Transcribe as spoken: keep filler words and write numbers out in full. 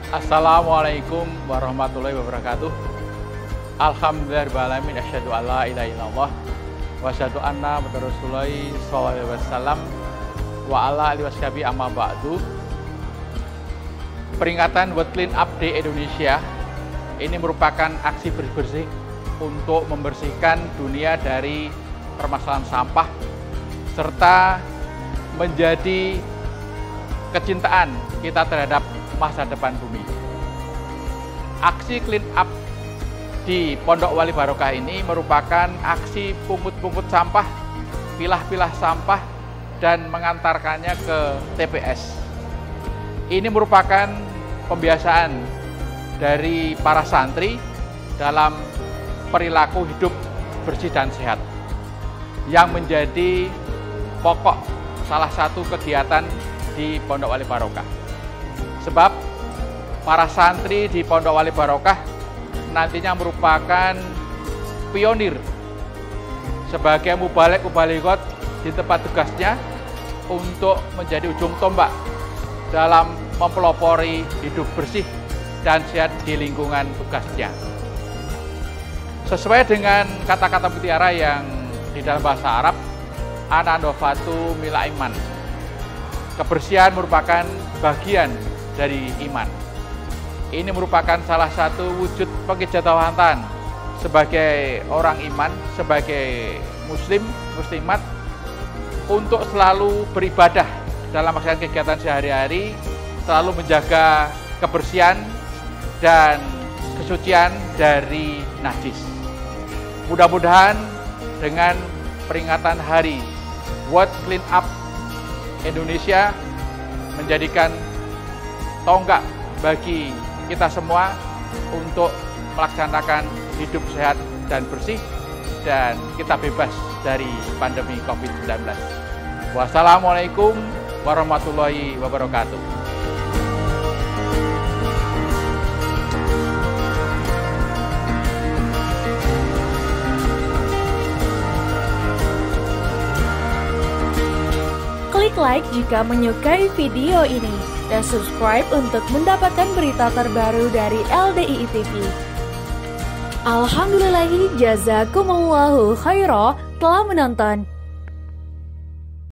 Assalamualaikum warahmatullahi wabarakatuh. Alhamdulillahirrahmanirrahim. Asyhadu an la ilaha illallah wa asyhadu anna muhammadar rasulullah sallallahu alaihi wasallam wa ala alihi washabihi amma ba'du. Peringatan World Clean Up Day Indonesia ini merupakan aksi bersih-bersih untuk membersihkan dunia dari permasalahan sampah serta menjadi kecintaan kita terhadap masa depan bumi. Aksi clean up di Pondok Wali Barokah ini merupakan aksi pungut-pungut sampah, pilah-pilah sampah, dan mengantarkannya ke T P S. Ini merupakan pembiasaan dari para santri dalam perilaku hidup bersih dan sehat yang menjadi pokok salah satu kegiatan di Pondok Wali Barokah. Sebab para santri di Pondok Wali Barokah nantinya merupakan pionir sebagai mubalek-mubalikot di tempat tugasnya untuk menjadi ujung tombak dalam mempelopori hidup bersih dan sehat di lingkungan tugasnya. Sesuai dengan kata-kata mutiara yang di dalam bahasa Arab, an-nadhafatu minal iman. Kebersihan merupakan bagian dari iman. Ini merupakan salah satu wujud pengijatawatan sebagai orang iman, sebagai muslim, muslimat, untuk selalu beribadah dalam melaksanakan kegiatan sehari-hari, selalu menjaga kebersihan dan kesucian dari najis. Mudah-mudahan dengan peringatan hari World Clean Up Indonesia menjadikan tonggak bagi kita semua untuk melaksanakan hidup sehat dan bersih, dan kita bebas dari pandemi covid sembilan belas. Wassalamualaikum warahmatullahi wabarakatuh. Klik like jika menyukai video ini dan subscribe untuk mendapatkan berita terbaru dari L D I I T V. Alhamdulillahi jazakumullahu khairan telah menonton.